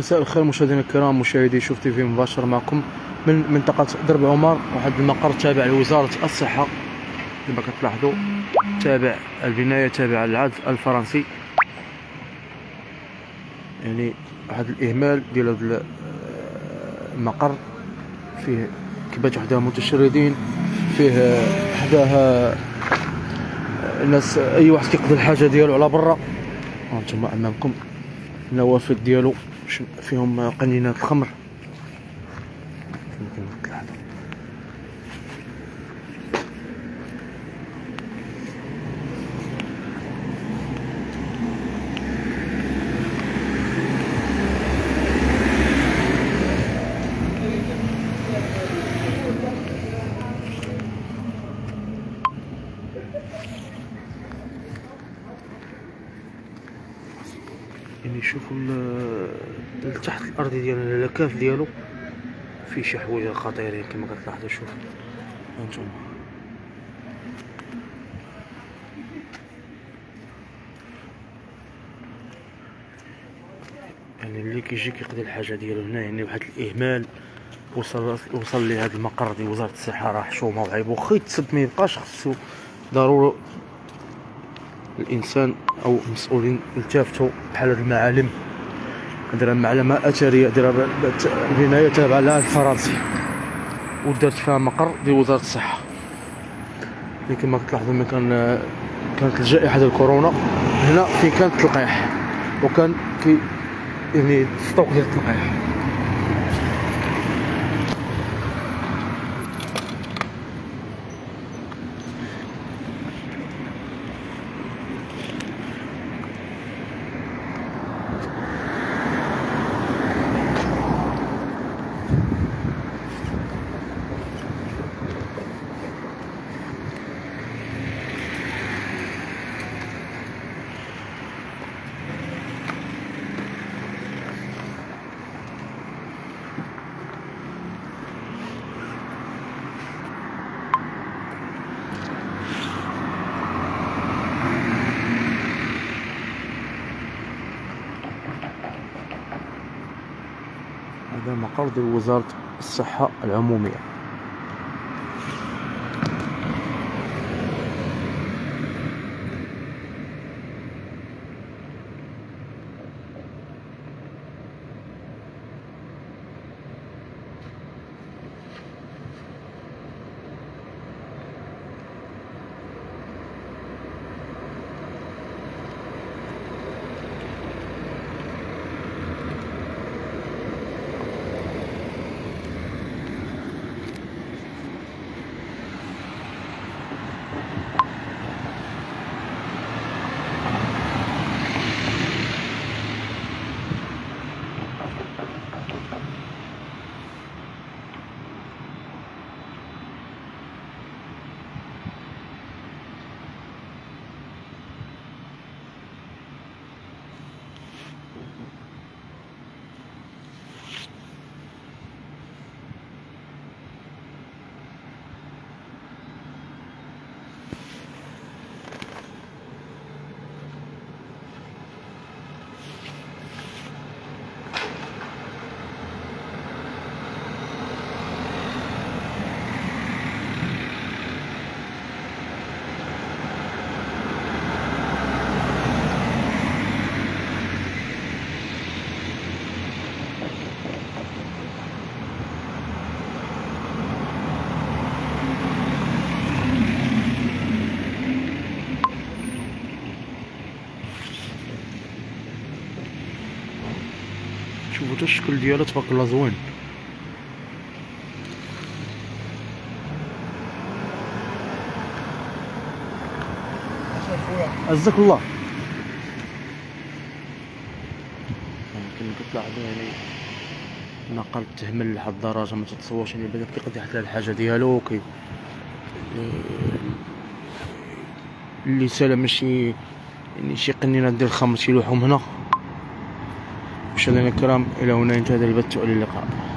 مساء الخير مشاهدينا الكرام، مشاهدي شوف تي في مباشر معكم من منطقة درب عمر، واحد المقر تابع لوزارة الصحة كما كتلاحظوا، تابع البناية تابعة للعهد الفرنسي. يعني واحد الإهمال ديال هذا المقر، فيه كبات وحدها متشردين، فيه حداها الناس أي واحد كيقضي الحاجة ديالو على برا. هانتوما أمامكم النوافذ ديالو فيهم قنينات الخمر. يعني شوفوا تحت الارض ديال الكاف ديالو فيه شي حوايج خطيرين كما كتلاحظوا. شوف هانتوما يعني اللي كيجي كيقضي الحاجه ديالو هنا، يعني واحد الاهمال وصل لهذا المقر ديال وزاره الصحه، راه حشومه وعيب. وخا يتسب ما يبقاش، خصو ضروري الانسان او المسؤولين يلتفتوا بحال هاد المعالم. دايره معلمه اثريه، دايره البنايه تابعه للعهد الفرنسي ودارت فيها مقر ديال وزاره الصحه. اللي كما كتلاحظوا ملي كانت الجائحه ديال كورونا، هنا فين كانت التلقيح وكان يعني السطوك ديال التلقيح. هذا مقر ديال وزارة الصحة العمومية. شوفوا حتى الشكل ديالو تبارك الله زوين. عزك الله. كما كتلاحظوا يعني نقل تهمل لحد الدرجه ما تتصورش. يعني بدا كيقضي حتى الحاجه ديالو اللي سالم شي يعني شي قنينات ديال الخمر شيلوحهم هنا. مشاهدينا الكرام، الى هنا ينتهي البث، والى اللقاء.